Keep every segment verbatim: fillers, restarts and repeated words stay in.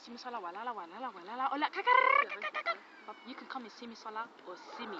Simi Sola, walala, walala, walala, ola, you can call me Simi Sola or Simi.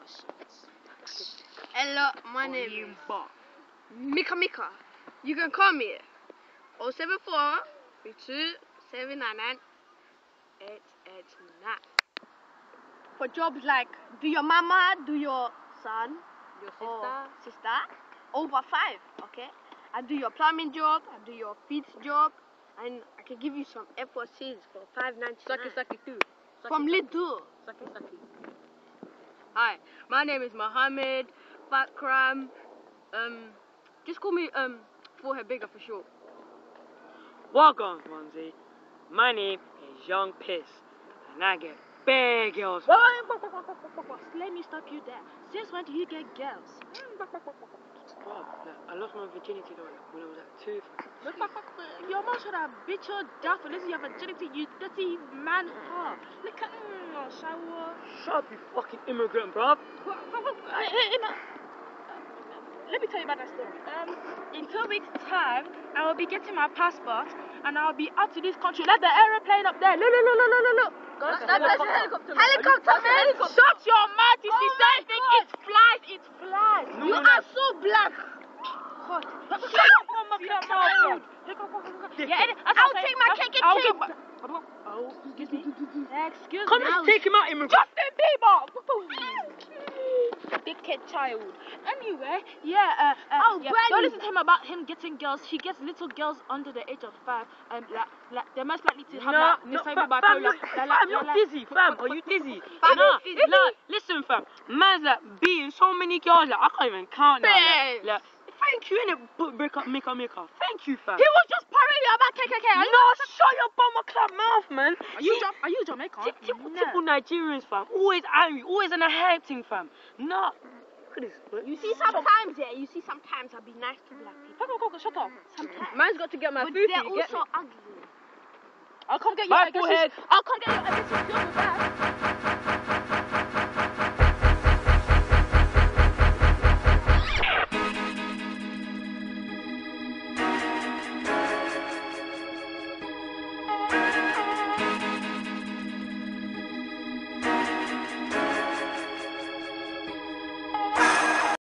Hello, my name is Mika Mika. You can call me oh seven four three two seven nine nine eight eight nine. For jobs like do your mama, do your son, your sister, sister, over five, okay? I do your plumbing job, I do your feet job, and I can give you some F four Cs for five ninety nine. Saki Saki too. From Lidl. Saki Saki. Hi, my name is Mohammed Bakram. Um, just call me um Forehead Bigger for short. Welcome, Swansea. My name is Young Piss, and I get big girls. Let me stop you there. Since when do you get girls? Bob, like, I lost my virginity though, like, when I was like two. Your mom should have bitch your dad for this. You have virginity, you dirty man. Oh, look at oh, shower. Shut up, you fucking immigrant, bruv. Let me tell you about that story. Um, in two weeks' time, I will be getting my passport and I'll be out to this country. Like the aeroplane up there. Look, look, look, look, look, look. That's a helicopter. Helicopter, man. Shut your mouth. You see something? It flies. It flies. No, You no, are so black. God. Shut up, mama. Your mouth. Yeah, I'll take my cake and I'll cake. give- Oh, excuse me. Excuse Come me. and take him out, immigrant. Justin Bieber. Big kid child. Anyway, yeah, uh, uh, Oh, yeah. Granny. Don't listen to him about him getting girls. He gets little girls under the age of five. Um, like, like they're most likely to have No, like no, disabled fam, bipolar. look, They're fam, like, you're they're like, dizzy, fam. Are you dizzy? Fam, Nah, he's dizzy. look, listen, fam. Man's like beating so many girls, like I can't even count now. Like, Babes. like, thank you, innit? But break up, make up, make up. Thank you, fam. He was just parrying you about K K K. Are you, No, shut your bummer club mouth, man. are you, Jam- are you Jamaican? Typ- Typical, No. typical Nigerians, fam. Always angry, always in a hype thing, fam. No. Look at this. Look. You see, sometimes, yeah, you see, sometimes I'll be nice to black people. Go, go, go, shut up. Sometimes. Man's got to get my But food. they're You get me? also ugly. I'll come get you. Bye, I guess forehead. I'll come get you. I guess it's your bad.